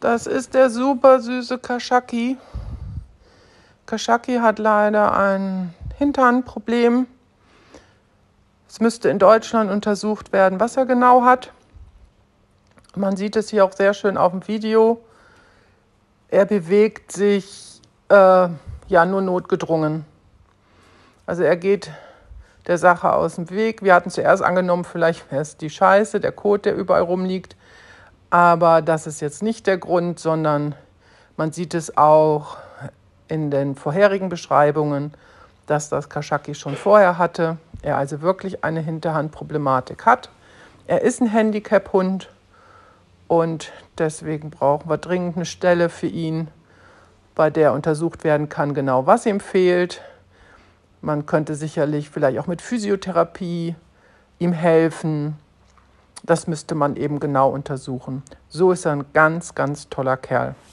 Das ist der super süße Kashaki. Kashaki hat leider ein Hinternproblem. Es müsste in Deutschland untersucht werden, was er genau hat. Man sieht es hier auch sehr schön auf dem Video. Er bewegt sich nur notgedrungen. Also er geht der Sache aus dem Weg. Wir hatten zuerst angenommen, vielleicht wäre es die Scheiße, der Kot, der überall rumliegt. Aber das ist jetzt nicht der Grund, sondern man sieht es auch in den vorherigen Beschreibungen, dass das Kashaki schon vorher hatte. Er also wirklich eine Hinterhandproblematik hat. Er ist ein Handicap-Hund und deswegen brauchen wir dringend eine Stelle für ihn, bei der untersucht werden kann, genau was ihm fehlt. Man könnte sicherlich vielleicht auch mit Physiotherapie ihm helfen. Das müsste man eben genau untersuchen. So ist er ein ganz, ganz toller Kerl.